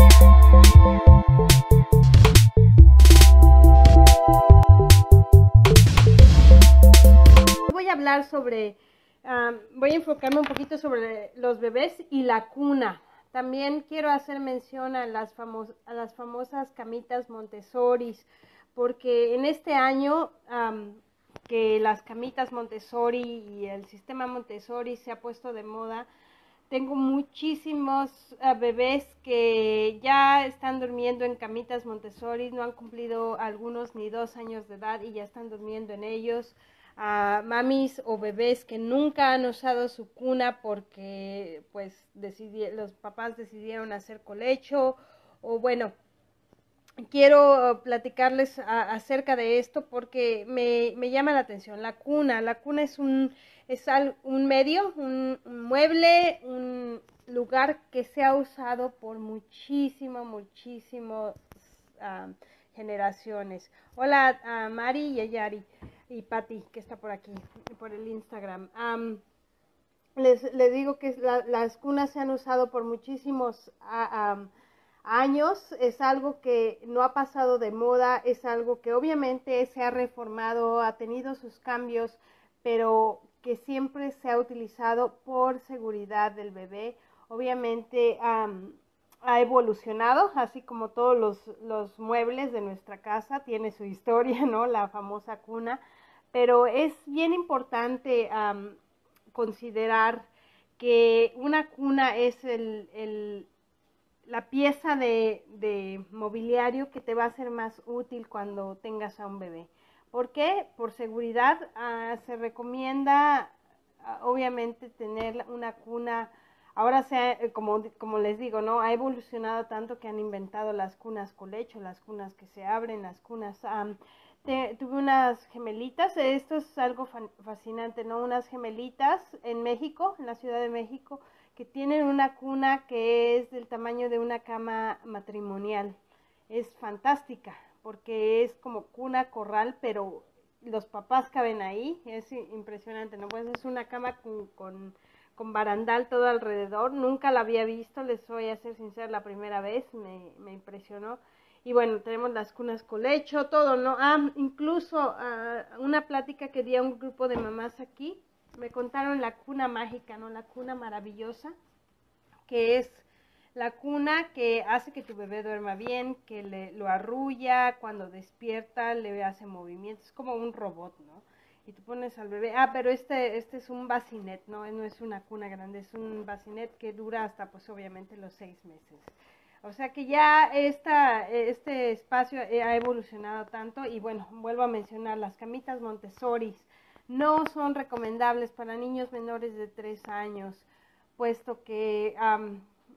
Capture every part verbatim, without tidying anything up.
Voy a hablar sobre, um, voy a enfocarme un poquito sobre los bebés y la cuna. También quiero hacer mención a las, famos a las famosas camitas Montessori, porque en este año um, que las camitas Montessori y el sistema Montessori se ha puesto de moda, tengo muchísimos uh, bebés que ya están durmiendo en camitas Montessori, no han cumplido algunos ni dos años de edad y ya están durmiendo en ellos. A uh, mamis o bebés que nunca han usado su cuna porque pues los papás decidieron hacer colecho, o bueno, quiero platicarles a, acerca de esto porque me, me llama la atención. La cuna, la cuna es un, es al, un medio, un, un mueble, un lugar que se ha usado por muchísimo, muchísimos uh, generaciones. Hola a uh, Mari y a Yari y Patti, que está por aquí, por el Instagram. Um, les, les digo que la, las cunas se han usado por muchísimos uh, um, años, es algo que no ha pasado de moda, es algo que obviamente se ha reformado, ha tenido sus cambios, pero que siempre se ha utilizado por seguridad del bebé. Obviamente um, ha evolucionado, así como todos los, los muebles de nuestra casa, tiene su historia, ¿no? La famosa cuna. Pero es bien importante um, considerar que una cuna es el, el, la pieza de, de mobiliario que te va a ser más útil cuando tengas a un bebé. ¿Por qué? Por seguridad uh, se recomienda uh, obviamente tener una cuna. Ahora sea, como, como les digo, ¿no? Ha evolucionado tanto que han inventado las cunas colecho, las cunas que se abren, las cunas... Um, Te, tuve unas gemelitas, esto es algo fascinante, ¿no? Unas gemelitas en México, en la Ciudad de México, que tienen una cuna que es del tamaño de una cama matrimonial. Es fantástica, porque es como cuna corral, pero los papás caben ahí, es impresionante, ¿no? Pues es una cama con, con, con barandal todo alrededor, nunca la había visto, les voy a ser sincera, la primera vez me, me impresionó. Y bueno, tenemos las cunas colecho, todo, ¿no? Ah, incluso uh, una plática que di a un grupo de mamás aquí, me contaron la cuna mágica, ¿no? La cuna maravillosa, que es la cuna que hace que tu bebé duerma bien, que le, lo arrulla, cuando despierta le hace movimientos, es como un robot, ¿no? Y tú pones al bebé, ah, pero este, este es un bassinet, ¿no? No es una cuna grande, es un bassinet que dura hasta, pues, obviamente los seis meses. O sea que ya esta, este espacio ha evolucionado tanto y bueno, vuelvo a mencionar, las camitas Montessori no son recomendables para niños menores de tres años, puesto que um,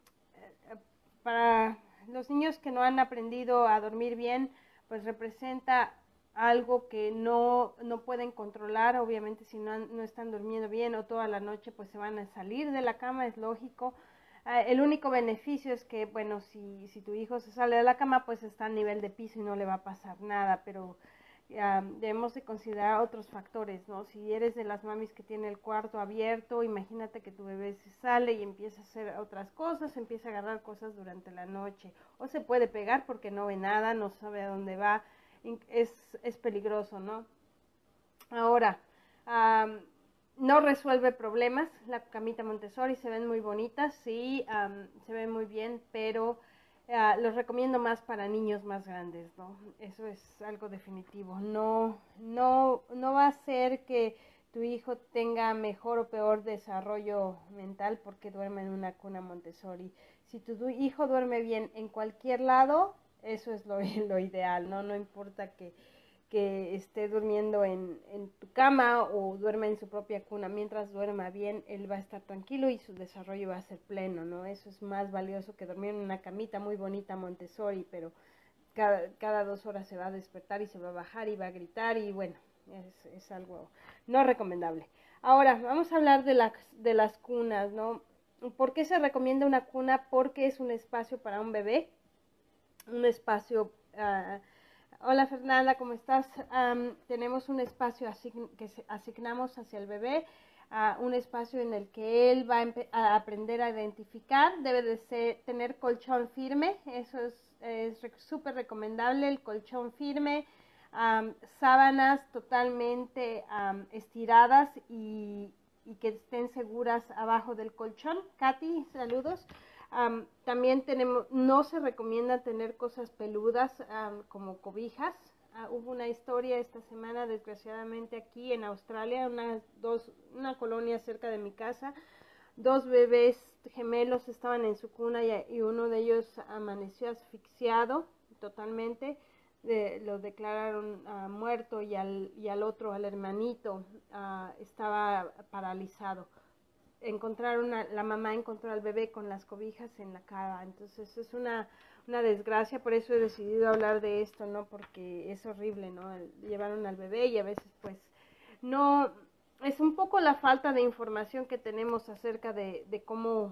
para los niños que no han aprendido a dormir bien, pues representa algo que no, no pueden controlar. Obviamente si no, no están durmiendo bien o toda la noche, pues se van a salir de la cama, es lógico. Uh, el único beneficio es que, bueno, si, si tu hijo se sale de la cama, pues está a nivel de piso y no le va a pasar nada, pero uh, debemos de considerar otros factores, ¿no? Si eres de las mamis que tiene el cuarto abierto, imagínate que tu bebé se sale y empieza a hacer otras cosas, empieza a agarrar cosas durante la noche, o se puede pegar porque no ve nada, no sabe a dónde va, es, es peligroso, ¿no? Ahora, um, no resuelve problemas, la camita Montessori, se ven muy bonitas, sí, um, se ven muy bien, pero uh, los recomiendo más para niños más grandes, ¿no? Eso es algo definitivo. No, no, no va a ser que tu hijo tenga mejor o peor desarrollo mental porque duerme en una cuna Montessori. Si tu hijo duerme bien en cualquier lado, eso es lo, lo ideal, ¿no? No importa que que esté durmiendo en, en tu cama o duerma en su propia cuna. Mientras duerma bien, él va a estar tranquilo y su desarrollo va a ser pleno, ¿no? Eso es más valioso que dormir en una camita muy bonita Montessori, pero cada, cada dos horas se va a despertar y se va a bajar y va a gritar y bueno, es, es algo no recomendable. Ahora, vamos a hablar de, la, de las cunas, ¿no? ¿Por qué se recomienda una cuna? Porque es un espacio para un bebé, un espacio... Uh, Hola Fernanda, ¿cómo estás? Um, tenemos un espacio asign que asignamos hacia el bebé. uh, un espacio en el que él va a, a aprender a identificar. Debe de ser, tener colchón firme, eso es súper recomendable, el colchón firme, um, sábanas totalmente um, estiradas y, y que estén seguras abajo del colchón. Katy, saludos. Um, también tenemos, no se recomienda tener cosas peludas um, como cobijas. Uh, hubo una historia esta semana, desgraciadamente, aquí en Australia, una, dos, una colonia cerca de mi casa. Dos bebés gemelos estaban en su cuna y, y uno de ellos amaneció asfixiado totalmente. De, lo declararon uh, muerto y al, y al otro, al hermanito, uh, estaba paralizado. Encontraron a, la mamá encontró al bebé con las cobijas en la cara. Entonces es una, una desgracia, por eso he decidido hablar de esto, ¿no? Porque es horrible, ¿no? El, llevaron al bebé y a veces pues no, es un poco la falta de información que tenemos acerca de, de cómo,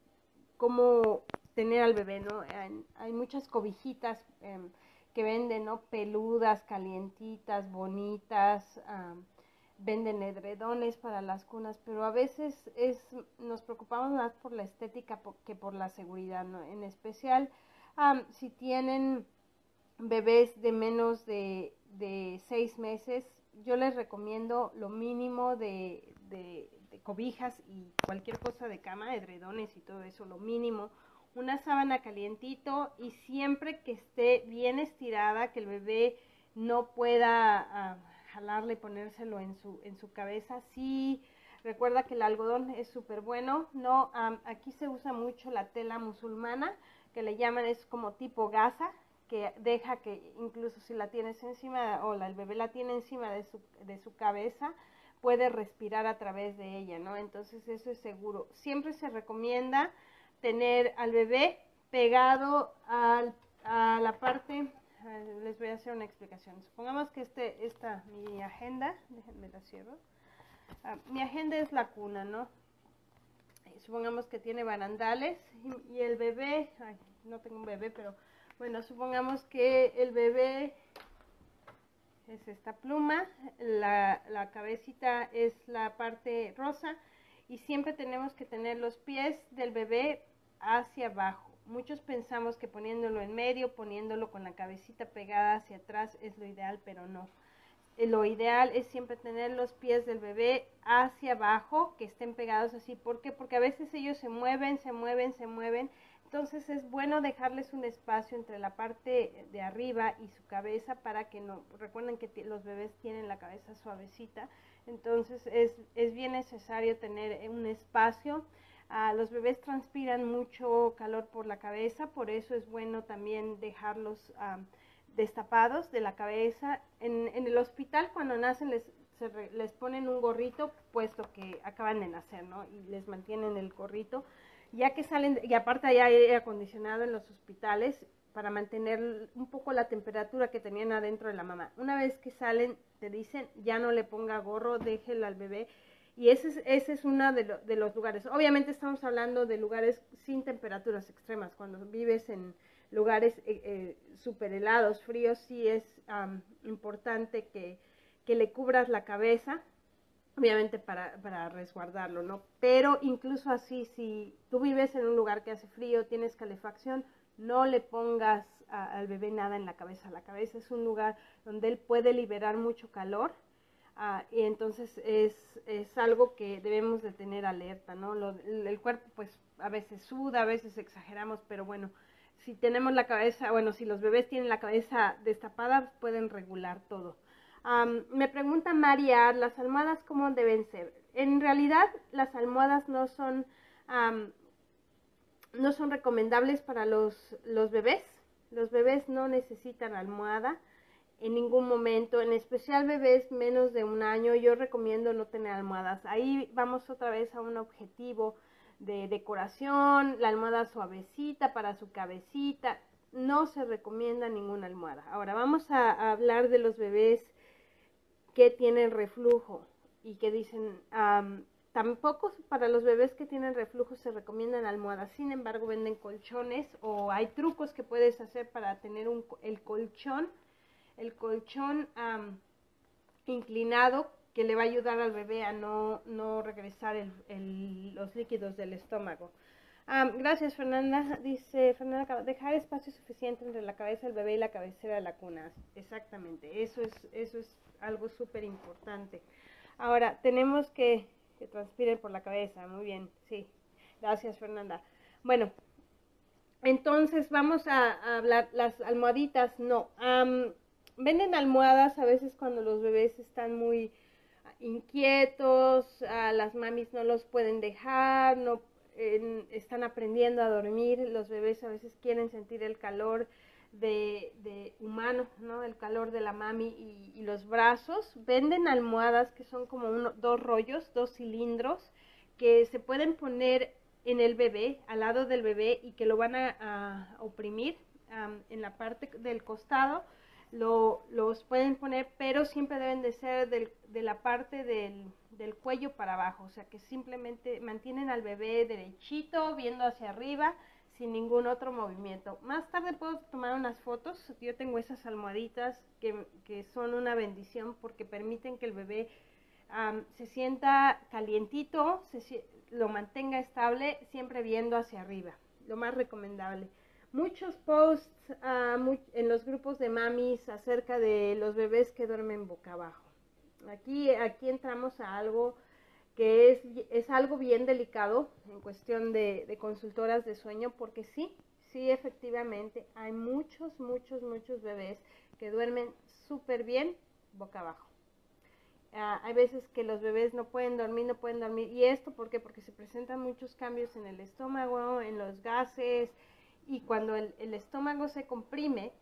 cómo tener al bebé, ¿no? Hay, hay muchas cobijitas eh, que venden, ¿no? Peludas, calientitas, bonitas, um, venden edredones para las cunas, pero a veces es, nos preocupamos más por la estética que por la seguridad, ¿no? En especial um, si tienen bebés de menos de, de seis meses, yo les recomiendo lo mínimo de, de, de cobijas y cualquier cosa de cama, edredones y todo eso, lo mínimo, una sábana calientito y siempre que esté bien estirada, que el bebé no pueda uh, jalarle y ponérselo en su, en su cabeza. Sí, recuerda que el algodón es súper bueno, no, um, aquí se usa mucho la tela musulmana, que le llaman, es como tipo gasa, que deja que incluso si la tienes encima o la, el bebé la tiene encima de su, de su cabeza, puede respirar a través de ella, ¿no? Entonces eso es seguro. Siempre se recomienda tener al bebé pegado al, a la parte, les voy a hacer una explicación. Supongamos que este, esta, mi agenda, déjenme la cierro, uh, mi agenda es la cuna, ¿no? Supongamos que tiene barandales y, y el bebé, ay, no tengo un bebé, pero bueno, supongamos que el bebé es esta pluma, la, la cabecita es la parte rosa y siempre tenemos que tener los pies del bebé hacia abajo. Muchos pensamos que poniéndolo en medio, poniéndolo con la cabecita pegada hacia atrás es lo ideal, pero no. Lo ideal es siempre tener los pies del bebé hacia abajo, que estén pegados así. ¿Por qué? Porque a veces ellos se mueven, se mueven, se mueven. Entonces es bueno dejarles un espacio entre la parte de arriba y su cabeza para que no, recuerden que los bebés tienen la cabeza suavecita, entonces es, es bien necesario tener un espacio. Uh, los bebés transpiran mucho calor por la cabeza, por eso es bueno también dejarlos um, destapados de la cabeza. En, en el hospital cuando nacen les, se re, les ponen un gorrito, puesto que acaban de nacer, ¿no? Y les mantienen el gorrito. Ya que salen, y aparte hay aire acondicionado en los hospitales para mantener un poco la temperatura que tenían adentro de la mamá. Una vez que salen, te dicen, ya no le ponga gorro, déjelo al bebé. Y ese es, ese es uno de, lo, de los lugares. Obviamente estamos hablando de lugares sin temperaturas extremas. Cuando vives en lugares eh, eh, súper helados, fríos, sí es um, importante que, que le cubras la cabeza, obviamente para, para resguardarlo, ¿no? Pero incluso así, si tú vives en un lugar que hace frío, tienes calefacción, no le pongas a, al bebé nada en la cabeza. La cabeza es un lugar donde él puede liberar mucho calor, uh, y entonces es, es algo que debemos de tener alerta, ¿no? Lo, el cuerpo pues a veces suda, a veces exageramos, pero bueno, si tenemos la cabeza, bueno, si los bebés tienen la cabeza destapada, pueden regular todo. Um, me pregunta María, ¿las almohadas cómo deben ser? En realidad las almohadas no son, um, no son recomendables para los, los bebés. Los bebés no necesitan almohada en ningún momento, en especial bebés menos de un año. Yo recomiendo no tener almohadas. Ahí vamos otra vez a un objetivo de decoración, la almohada suavecita para su cabecita. No se recomienda ninguna almohada. Ahora vamos a, a hablar de los bebés que tienen reflujo y que dicen, um, tampoco para los bebés que tienen reflujo se recomiendan almohadas. Sin embargo, venden colchones o hay trucos que puedes hacer para tener un, el colchón, el colchón um, inclinado que le va a ayudar al bebé a no, no regresar el, el, los líquidos del estómago. Um, gracias, Fernanda. Dice Fernanda, dejar espacio suficiente entre la cabeza del bebé y la cabecera de la cuna. Exactamente, eso es, eso es algo súper importante. Ahora, tenemos que, que transpiren por la cabeza. Muy bien, sí. Gracias, Fernanda. Bueno, entonces vamos a, a hablar, las almohaditas, no. Um, venden almohadas a veces cuando los bebés están muy inquietos, uh, las mamis no los pueden dejar, no eh, están aprendiendo a dormir, los bebés a veces quieren sentir el calor de, de humano, ¿no? El calor de la mami y, y los brazos. Venden almohadas que son como uno, dos rollos, dos cilindros, que se pueden poner en el bebé, al lado del bebé, y que lo van a, a oprimir um, en la parte del costado. Lo, los pueden poner, pero siempre deben de ser del, de la parte del, del cuello para abajo, o sea que simplemente mantienen al bebé derechito, viendo hacia arriba, sin ningún otro movimiento. Más tarde puedo tomar unas fotos. Yo tengo esas almohaditas que, que son una bendición porque permiten que el bebé um, se sienta calientito, se, lo mantenga estable, siempre viendo hacia arriba, lo más recomendable. Muchos posts uh, muy, en los grupos de mamis acerca de los bebés que duermen boca abajo. Aquí, aquí entramos a algo que es, es algo bien delicado en cuestión de, de consultoras de sueño, porque sí, sí efectivamente hay muchos, muchos, muchos bebés que duermen súper bien boca abajo. Uh, hay veces que los bebés no pueden dormir, no pueden dormir. ¿Y esto por qué? Porque se presentan muchos cambios en el estómago, en los gases, y cuando el, el estómago se comprime,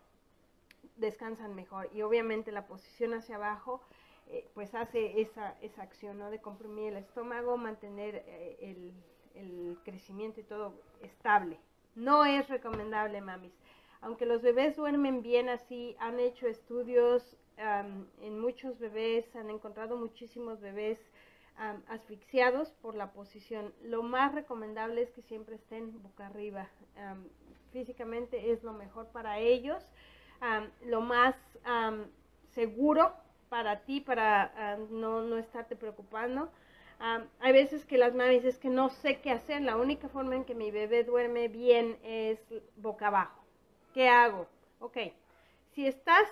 descansan mejor. Y obviamente la posición hacia abajo, eh, pues hace esa, esa acción, ¿no? De comprimir el estómago, mantener eh, el, el crecimiento y todo estable. No es recomendable, mamis. Aunque los bebés duermen bien así, han hecho estudios um, en muchos bebés, han encontrado muchísimos bebés Um, asfixiados por la posición. Lo más recomendable es que siempre estén boca arriba. Um, físicamente es lo mejor para ellos, um, lo más um, seguro para ti, para uh, no, no estarte preocupando. Um, hay veces que las mamis es que no sé qué hacer, la única forma en que mi bebé duerme bien es boca abajo. ¿Qué hago? Ok, si estás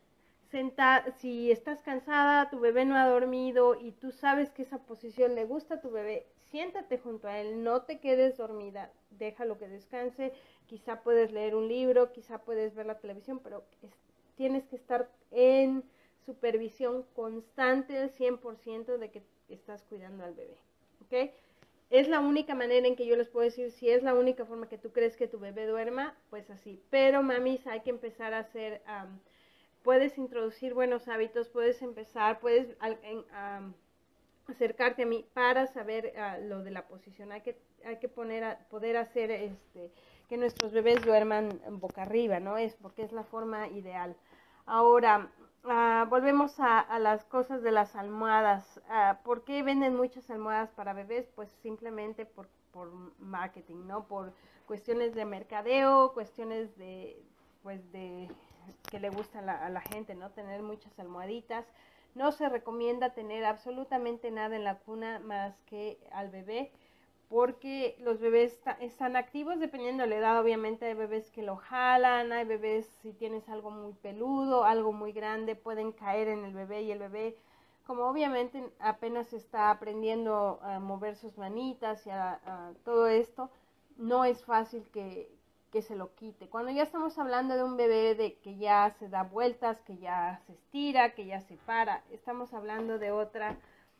Senta, si estás cansada, tu bebé no ha dormido y tú sabes que esa posición le gusta a tu bebé, siéntate junto a él, no te quedes dormida, déjalo que descanse. Quizá puedes leer un libro, quizá puedes ver la televisión, pero es, tienes que estar en supervisión constante al cien por ciento de que estás cuidando al bebé, ¿ok? Es la única manera en que yo les puedo decir, si es la única forma que tú crees que tu bebé duerma, pues así. Pero mamis, hay que empezar a hacer... Um, puedes introducir buenos hábitos, puedes empezar, puedes um, acercarte a mí para saber uh, lo de la posición. Hay que, hay que poner a, poder hacer este, que nuestros bebés duerman boca arriba, ¿no? Es porque es la forma ideal. Ahora, uh, volvemos a, a las cosas de las almohadas. Uh, ¿Por qué venden muchas almohadas para bebés? Pues simplemente por, por marketing, ¿no? Por cuestiones de mercadeo, cuestiones de, pues de... que le gusta a la, a la gente, ¿no? Tener muchas almohaditas. No se recomienda tener absolutamente nada en la cuna más que al bebé, porque los bebés están activos dependiendo de la edad. Obviamente hay bebés que lo jalan, hay bebés, si tienes algo muy peludo, algo muy grande, pueden caer en el bebé, y el bebé, como obviamente apenas está aprendiendo a mover sus manitas y a, a todo esto, no es fácil que que se lo quite. Cuando ya estamos hablando de un bebé de que ya se da vueltas, que ya se estira, que ya se para, estamos hablando de otra,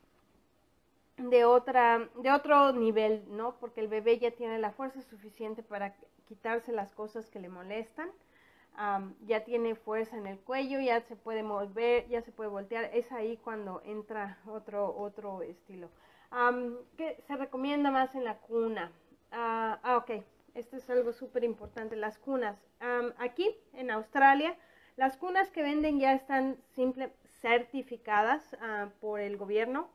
de otra, de otro nivel, ¿no? Porque el bebé ya tiene la fuerza suficiente para quitarse las cosas que le molestan, um, ya tiene fuerza en el cuello, ya se puede mover, ya se puede voltear. Es ahí cuando entra otro, otro estilo. Um, ¿Qué se recomienda más en la cuna? Uh, ah, ok. Esto es algo súper importante, las cunas. Um, aquí en Australia, las cunas que venden ya están simple, certificadas uh, por el gobierno.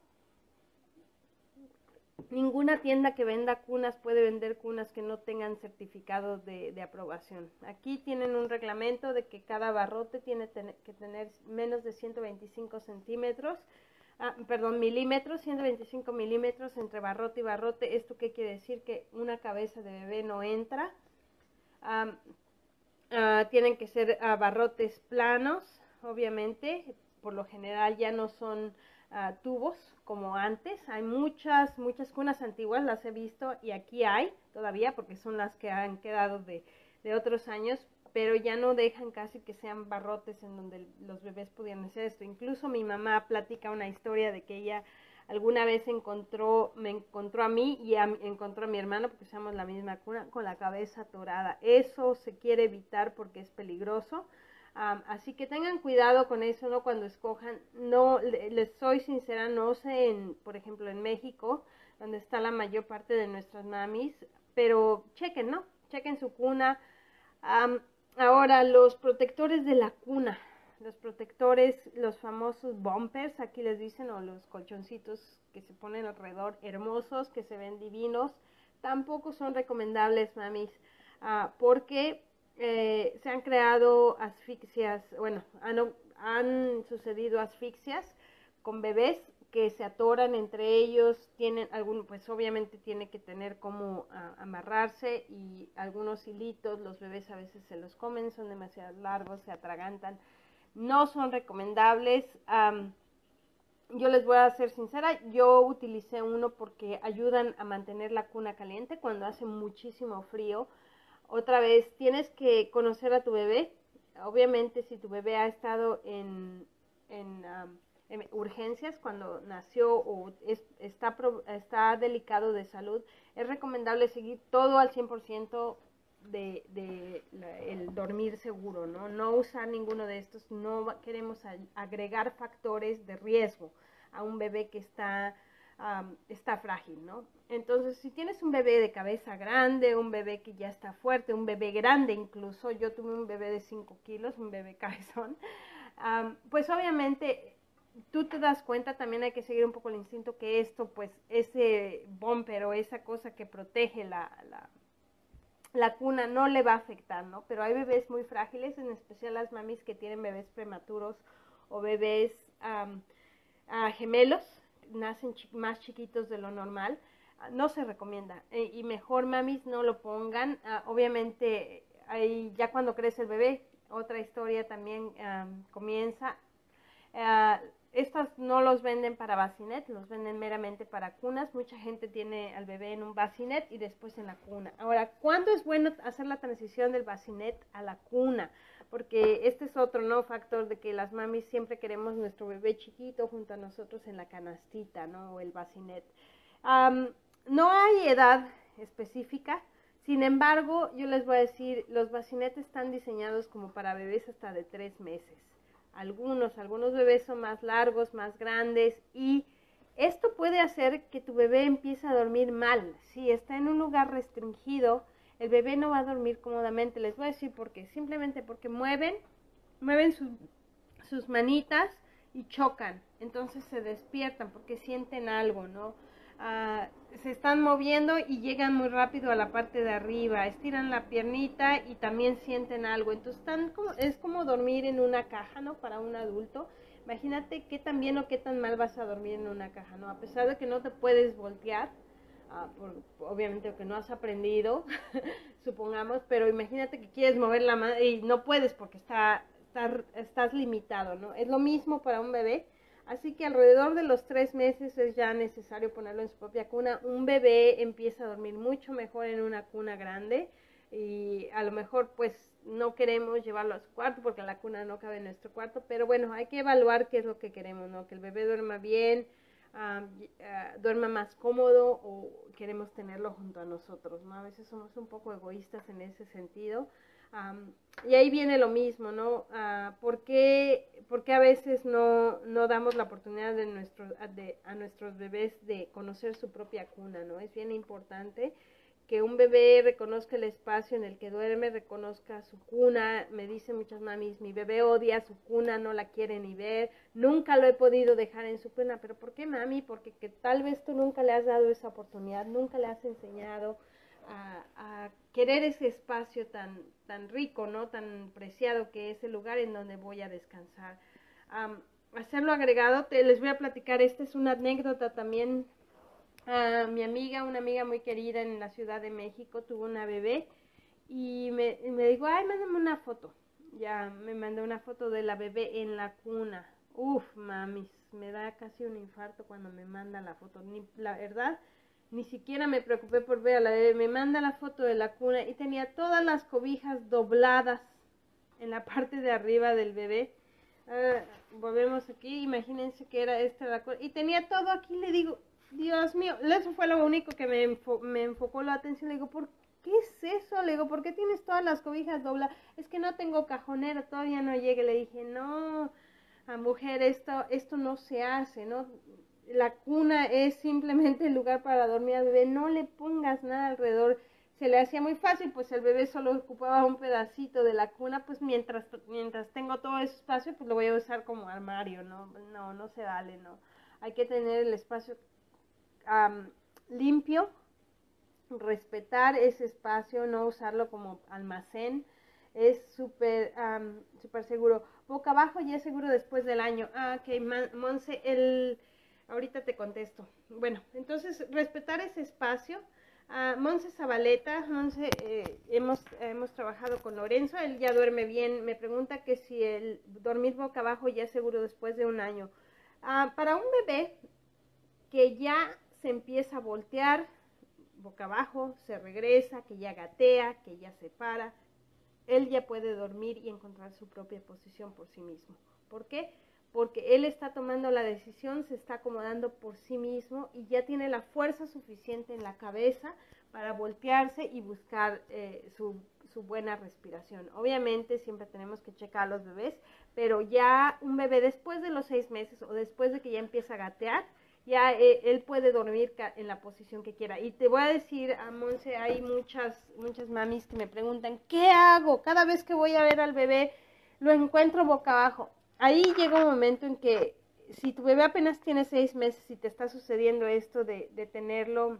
Ninguna tienda que venda cunas puede vender cunas que no tengan certificado de, de aprobación. Aquí tienen un reglamento de que cada barrote tiene ten, que tener menos de ciento veinticinco centímetros. ah, perdón, milímetros, ciento veinticinco milímetros entre barrote y barrote. ¿Esto qué quiere decir? Que una cabeza de bebé no entra. Um, uh, tienen que ser uh, barrotes planos, obviamente. Por lo general ya no son uh, tubos como antes. Hay muchas, muchas cunas antiguas, las he visto, y aquí hay todavía, porque son las que han quedado de, de otros años, pero ya no dejan casi que sean barrotes en donde los bebés pudieran hacer esto. Incluso mi mamá platica una historia de que ella alguna vez encontró, me encontró a mí y a, encontró a mi hermano, porque usamos la misma cuna, con la cabeza atorada. Eso se quiere evitar porque es peligroso. Um, así que tengan cuidado con eso, ¿no? Cuando escojan. No, les soy sincera, no sé, en, por ejemplo, en México, donde está la mayor parte de nuestras mamis, pero chequen, ¿no? Chequen su cuna. Um, ahora, los protectores de la cuna, los protectores, los famosos bumpers, aquí les dicen, o los colchoncitos que se ponen alrededor, hermosos, que se ven divinos, tampoco son recomendables, mamis, uh, porque eh, se han creado asfixias, bueno, han, han sucedido asfixias con bebés que se atoran entre ellos, tienen algún, pues obviamente tiene que tener cómo uh, amarrarse, y algunos hilitos, los bebés a veces se los comen, son demasiado largos, se atragantan, no son recomendables. Um, yo les voy a ser sincera, yo utilicé uno porque ayudan a mantener la cuna caliente cuando hace muchísimo frío. Otra vez, tienes que conocer a tu bebé. Obviamente, si tu bebé ha estado en, en, um, en urgencias cuando nació o es, está, está delicado de salud, es recomendable seguir todo al cien por ciento de, de la, el dormir seguro, ¿no? No usar ninguno de estos. No queremos agregar factores de riesgo a un bebé que está... Um, está frágil, ¿no? Entonces, si tienes un bebé de cabeza grande, un bebé que ya está fuerte, un bebé grande incluso, yo tuve un bebé de cinco kilos, un bebé cabezón, um, pues obviamente tú te das cuenta, también hay que seguir un poco el instinto que esto, pues ese bumper o esa cosa que protege la, la, la cuna no le va a afectar, ¿no? Pero hay bebés muy frágiles, en especial las mamis que tienen bebés prematuros o bebés um, uh, gemelos, nacen chi más chiquitos de lo normal, uh, no se recomienda, eh, y mejor mamis no lo pongan. Uh, obviamente ahí ya cuando crece el bebé, otra historia también um, comienza. Uh, estos no los venden para bassinet, los venden meramente para cunas. Mucha gente tiene al bebé en un bassinet y después en la cuna. Ahora, ¿cuándo es bueno hacer la transición del bassinet a la cuna? Porque este es otro, ¿no?, factor de que las mamis siempre queremos nuestro bebé chiquito junto a nosotros en la canastita, ¿no?, o el bassinet. Um, no hay edad específica, sin embargo, yo les voy a decir, los bassinetes están diseñados como para bebés hasta de tres meses. Algunos, algunos bebés son más largos, más grandes, y esto puede hacer que tu bebé empiece a dormir mal. Si está en un lugar restringido, el bebé no va a dormir cómodamente. Les voy a decir por qué. Simplemente porque mueven, mueven su, sus manitas y chocan. Entonces se despiertan porque sienten algo, ¿no? Uh, se están moviendo y llegan muy rápido a la parte de arriba. Estiran la piernita y también sienten algo. Entonces están como, es como dormir en una caja, ¿no?, para un adulto. Imagínate qué tan bien o qué tan mal vas a dormir en una caja, ¿no? A pesar de que no te puedes voltear, Uh, por, obviamente que no has aprendido, supongamos, pero imagínate que quieres mover la mano y no puedes porque está, está, estás limitado, ¿no? Es lo mismo para un bebé, así que alrededor de los tres meses es ya necesario ponerlo en su propia cuna. Un bebé empieza a dormir mucho mejor en una cuna grande, y a lo mejor pues no queremos llevarlo a su cuarto porque la cuna no cabe en nuestro cuarto, pero bueno, hay que evaluar qué es lo que queremos, ¿no? Que el bebé duerma bien, Uh, uh, duerma más cómodo, o queremos tenerlo junto a nosotros, ¿no? A veces somos un poco egoístas en ese sentido, um, y ahí viene lo mismo, ¿no? Uh, ¿por qué, por qué a veces no, no damos la oportunidad de nuestro, de, a nuestros bebés de conocer su propia cuna, ¿no? Es bien importante que un bebé reconozca el espacio en el que duerme, reconozca su cuna. Me dicen muchas mamis, mi bebé odia su cuna, no la quiere ni ver, nunca lo he podido dejar en su cuna. ¿Pero por qué, mami? Porque que tal vez tú nunca le has dado esa oportunidad, nunca le has enseñado a, a querer ese espacio tan, tan rico, ¿no?, tan preciado que es el lugar en donde voy a descansar. Um, hacerlo agregado. Te, les voy a platicar, esta es una anécdota también. Uh, mi amiga, una amiga muy querida en la Ciudad de México, tuvo una bebé y me, y me dijo, ay, mándame una foto. Ya me mandó una foto de la bebé en la cuna. Uf, mamis, me da casi un infarto cuando me manda la foto. Ni, la verdad, ni siquiera me preocupé por ver a la bebé. Me manda la foto de la cuna y tenía todas las cobijas dobladas en la parte de arriba del bebé. Uh, volvemos aquí, imagínense que era esta la cuna. Y tenía todo aquí, le digo, Dios mío, eso fue lo único que me, enfo me enfocó la atención. Le digo, ¿por qué es eso? Le digo, ¿por qué tienes todas las cobijas dobladas? Es que no tengo cajonera, todavía no llegue. Le dije, no, a mujer, esto, esto no se hace, ¿no? La cuna es simplemente el lugar para dormir al bebé, no le pongas nada alrededor. Se le hacía muy fácil, pues el bebé solo ocupaba un pedacito de la cuna, pues mientras, mientras tengo todo ese espacio, pues lo voy a usar como armario, ¿no? No, no se vale, ¿no? Hay que tener el espacio Um, limpio, respetar ese espacio, no usarlo como almacén, es súper um, súper seguro. Boca abajo ya es seguro después del año. Ah, ok, Monse, el... ahorita te contesto. Bueno, entonces respetar ese espacio. Uh, Monse Zabaleta, Monse, eh, hemos, hemos trabajado con Lorenzo, él ya duerme bien, me pregunta que si el dormir boca abajo ya es seguro después de un año. Uh, para un bebé que ya se empieza a voltear boca abajo, se regresa, que ya gatea, que ya se para, él ya puede dormir y encontrar su propia posición por sí mismo. ¿Por qué? Porque él está tomando la decisión, se está acomodando por sí mismo y ya tiene la fuerza suficiente en la cabeza para voltearse y buscar eh, su, su buena respiración. Obviamente siempre tenemos que checar a los bebés, pero ya un bebé después de los seis meses o después de que ya empieza a gatear, ya eh, él puede dormir en la posición que quiera. Y te voy a decir, a Monse, hay muchas, muchas mamis que me preguntan, ¿qué hago? Cada vez que voy a ver al bebé, lo encuentro boca abajo. Ahí llega un momento en que, si tu bebé apenas tiene seis meses y te está sucediendo esto de, de tenerlo,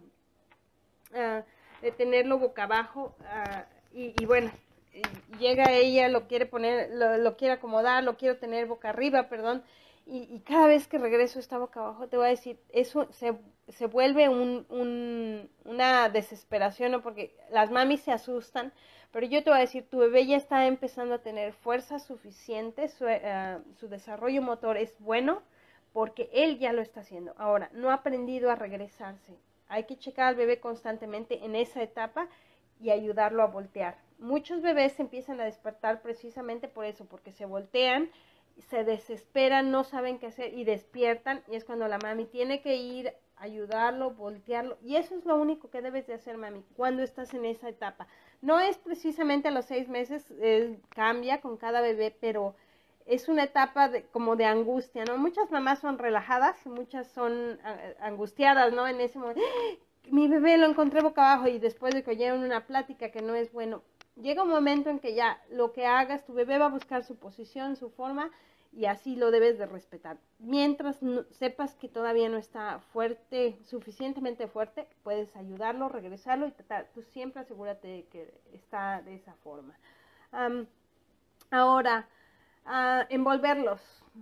uh, de tenerlo boca abajo, uh, y, y bueno, llega ella, lo quiere poner, lo, lo quiere acomodar, lo quiero tener boca arriba, perdón, Y, y cada vez que regreso está boca abajo, te voy a decir, eso se, se vuelve un, un, una desesperación, ¿no? Porque las mamis se asustan, pero yo te voy a decir, tu bebé ya está empezando a tener fuerza suficiente, su, uh, su desarrollo motor es bueno, porque él ya lo está haciendo. Ahora, no ha aprendido a regresarse. Hay que checar al bebé constantemente en esa etapa y ayudarlo a voltear. Muchos bebés se empiezan a despertar precisamente por eso, porque se voltean, se desesperan, no saben qué hacer y despiertan, y es cuando la mami tiene que ir, ayudarlo, voltearlo, y eso es lo único que debes de hacer, mami, cuando estás en esa etapa. No es precisamente a los seis meses, eh, cambia con cada bebé, pero es una etapa de, como de angustia, ¿no? Muchas mamás son relajadas, muchas son angustiadas, ¿no? En ese momento, ¡ah! Mi bebé lo encontré boca abajo, y después de que oyeron una plática que no es bueno, llega un momento en que ya lo que hagas, tu bebé va a buscar su posición, su forma, y así lo debes de respetar. Mientras no, sepas que todavía no está fuerte, suficientemente fuerte, puedes ayudarlo, regresarlo y tratar. Tú siempre asegúrate de que está de esa forma. Um, ahora, uh, envolverlos.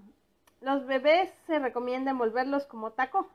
Los bebés se recomienda envolverlos como taco.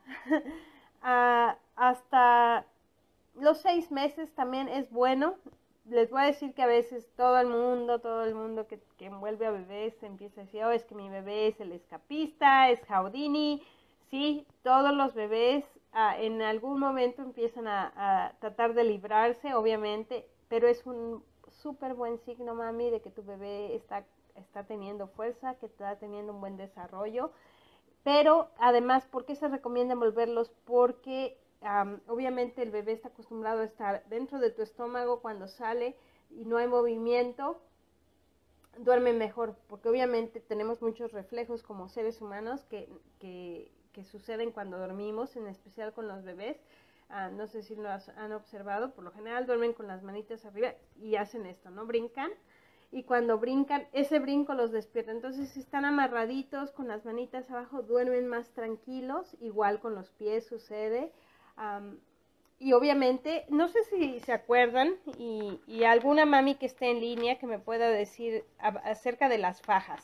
uh, hasta los seis meses también es bueno. Les voy a decir que a veces todo el mundo, todo el mundo que, que envuelve a bebés empieza a decir, oh, es que mi bebé es el escapista, es Houdini. Sí, todos los bebés uh, en algún momento empiezan a, a tratar de librarse, obviamente, pero es un súper buen signo, mami, de que tu bebé está, está teniendo fuerza, que está teniendo un buen desarrollo. Pero además, ¿por qué se recomienda envolverlos? Porque Um, obviamente el bebé está acostumbrado a estar dentro de tu estómago, cuando sale y no hay movimiento, duerme mejor, porque obviamente tenemos muchos reflejos como seres humanos que, que, que suceden cuando dormimos, en especial con los bebés. Uh, no sé si lo has, han observado, por lo general duermen con las manitas arriba y hacen esto, ¿no? Brincan. Y cuando brincan, ese brinco los despierta. Entonces, si están amarraditos con las manitas abajo, duermen más tranquilos. Igual con los pies sucede. Um, y obviamente, no sé si se acuerdan, y, y alguna mami que esté en línea que me pueda decir a, acerca de las fajas.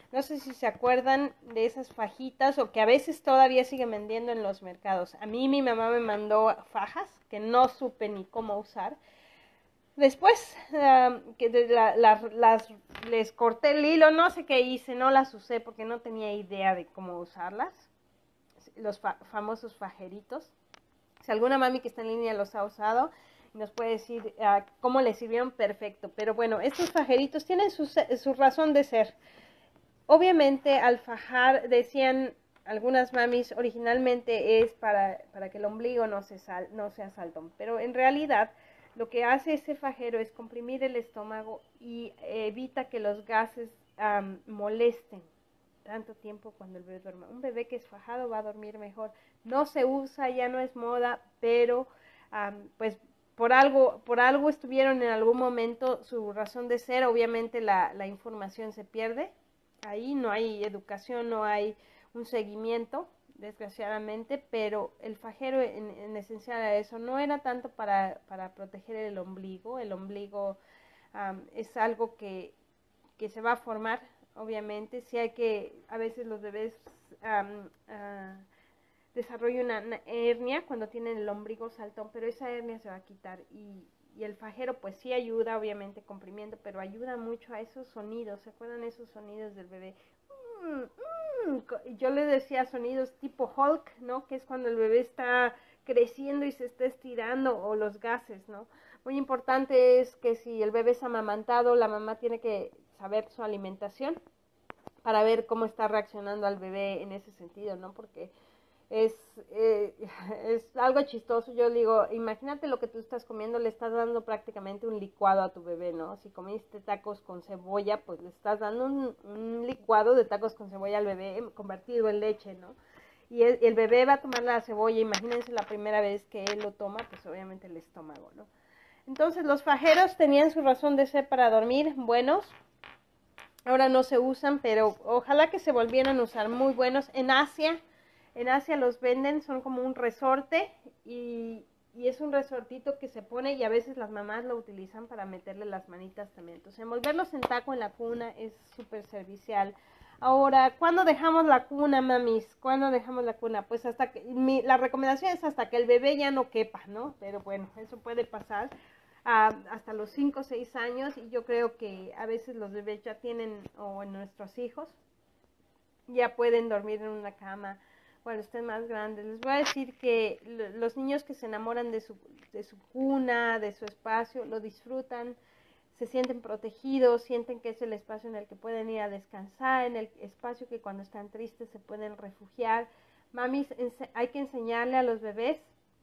No sé si se acuerdan de esas fajitas o que a veces todavía siguen vendiendo en los mercados. A mí mi mamá me mandó fajas que no supe ni cómo usar. Después uh, que de la, la, las, les corté el hilo, no sé qué hice, no las usé porque no tenía idea de cómo usarlas. Los fa famosos fajeritos. Si alguna mami que está en línea los ha usado, nos puede decir uh, cómo les sirvieron, perfecto. Pero bueno, estos fajeritos tienen su, su razón de ser. Obviamente al fajar, decían algunas mamis, originalmente es para, para que el ombligo no, se sal, no sea saltón, pero en realidad lo que hace ese fajero es comprimir el estómago y evita que los gases um, molesten tanto tiempo cuando el bebé duerma. Un bebé que es fajado va a dormir mejor. No se usa, ya no es moda, pero um, pues por algo, por algo estuvieron en algún momento su razón de ser. Obviamente la, la información se pierde. Ahí no hay educación, no hay un seguimiento, desgraciadamente, pero el fajero en, en esencial a eso no era tanto para, para proteger el ombligo. El ombligo um, es algo que, que se va a formar, obviamente. Sí hay que, a veces los bebés um, uh, desarrollan una, una hernia cuando tienen el ombligo saltón, pero esa hernia se va a quitar y Y el fajero pues sí ayuda, obviamente comprimiendo, pero ayuda mucho a esos sonidos. ¿Se acuerdan esos sonidos del bebé? Mm, mm. Yo les decía sonidos tipo Hulk, ¿no? Que es cuando el bebé está creciendo y se está estirando, o los gases, ¿no? Muy importante es que si el bebé es amamantado, la mamá tiene que saber su alimentación para ver cómo está reaccionando al bebé en ese sentido, ¿no? Porque es, eh, es algo chistoso. Yo digo, imagínate lo que tú estás comiendo, le estás dando prácticamente un licuado a tu bebé, ¿no? Si comiste tacos con cebolla, pues le estás dando un, un licuado de tacos con cebolla al bebé convertido en leche, ¿no? Y el, el bebé va a tomar la cebolla, imagínense la primera vez que él lo toma, pues obviamente el estómago, ¿no? Entonces los fajeros tenían su razón de ser para dormir, buenos. Ahora no se usan, pero ojalá que se volvieran a usar, muy buenos. En Asia, en Asia los venden, son como un resorte y, y es un resortito que se pone y a veces las mamás lo utilizan para meterle las manitas también. Entonces envolverlos en taco en la cuna es súper servicial. Ahora, ¿cuándo dejamos la cuna, mamis? ¿Cuándo dejamos la cuna? Pues hasta que, mi, la recomendación es hasta que el bebé ya no quepa, ¿no? Pero bueno, eso puede pasar. Uh, hasta los cinco o seis años, y yo creo que a veces los bebés ya tienen, o nuestros hijos, ya pueden dormir en una cama cuando estén más grandes. Les voy a decir que los niños que se enamoran de su, de su cuna, de su espacio, lo disfrutan, se sienten protegidos, sienten que es el espacio en el que pueden ir a descansar, en el espacio que cuando están tristes se pueden refugiar. Mamis, hay que enseñarle a los bebés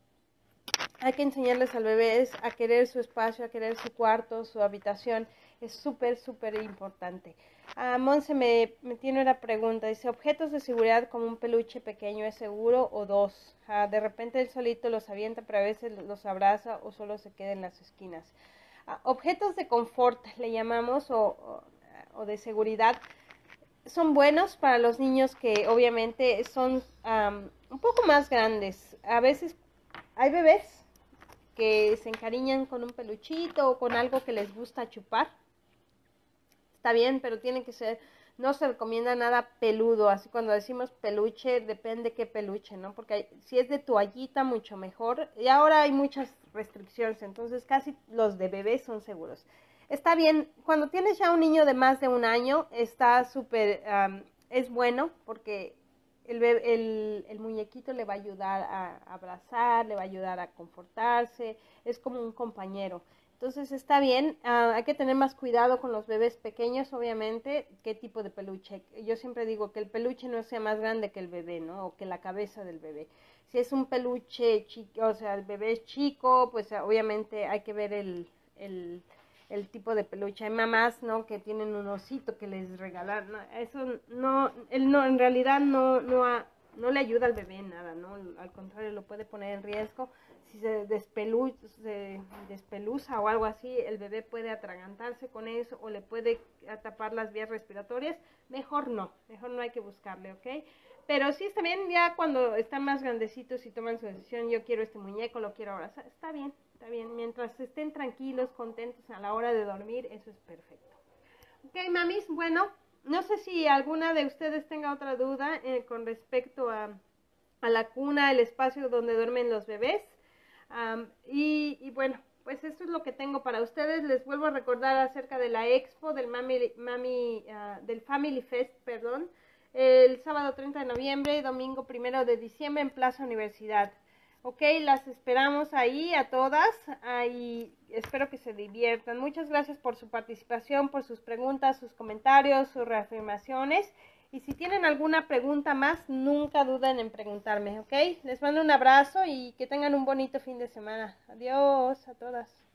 Hay que enseñarles al bebé a querer su espacio, a querer su cuarto, su habitación. Es súper, súper importante. Ah, Monse me, me tiene una pregunta. Dice, ¿objetos de seguridad como un peluche pequeño es seguro o dos? Ah, de repente él solito los avienta, pero a veces los abraza o solo se queda en las esquinas. Ah, objetos de confort le llamamos o, o, o de seguridad. Son buenos para los niños que obviamente son um, un poco más grandes. A veces hay bebés que se encariñan con un peluchito o con algo que les gusta chupar. Está bien, pero tiene que ser, no se recomienda nada peludo. Así cuando decimos peluche, depende qué peluche, ¿no? Porque hay, si es de toallita, mucho mejor. Y ahora hay muchas restricciones, entonces casi los de bebés son seguros. Está bien, cuando tienes ya un niño de más de un año, está súper, um, es bueno porque El, bebé, el, el muñequito le va a ayudar a abrazar, le va a ayudar a confortarse, es como un compañero. Entonces está bien, uh, hay que tener más cuidado con los bebés pequeños, obviamente, qué tipo de peluche. Yo siempre digo que el peluche no sea más grande que el bebé, ¿no? O que la cabeza del bebé. Si es un peluche chico, o sea, el bebé es chico, pues obviamente hay que ver el... el el tipo de peluche. Hay mamás, ¿no?, que tienen un osito que les regalan, ¿no? Eso no, él no, en realidad no, no, ha, no le ayuda al bebé en nada, ¿no? Al contrario, lo puede poner en riesgo. Si se, despelu se despeluza o algo así, el bebé puede atragantarse con eso o le puede tapar las vías respiratorias. Mejor no, mejor no hay que buscarle, ¿ok? Pero sí está bien, ya cuando están más grandecitos y toman su decisión, yo quiero este muñeco, lo quiero abrazar, está bien. Está bien, mientras estén tranquilos, contentos a la hora de dormir, eso es perfecto. Ok, mamis, bueno, no sé si alguna de ustedes tenga otra duda eh, con respecto a, a la cuna, el espacio donde duermen los bebés. Um, y, y bueno, pues esto es lo que tengo para ustedes. Les vuelvo a recordar acerca de la expo del Mami, Mami uh, del Family Fest, perdón, el sábado treinta de noviembre y domingo primero de diciembre en Plaza Universidad. Ok, las esperamos ahí a todas, ahí espero que se diviertan. Muchas gracias por su participación, por sus preguntas, sus comentarios, sus reafirmaciones. Y si tienen alguna pregunta más, nunca duden en preguntarme, ¿ok? Les mando un abrazo y que tengan un bonito fin de semana. Adiós a todas.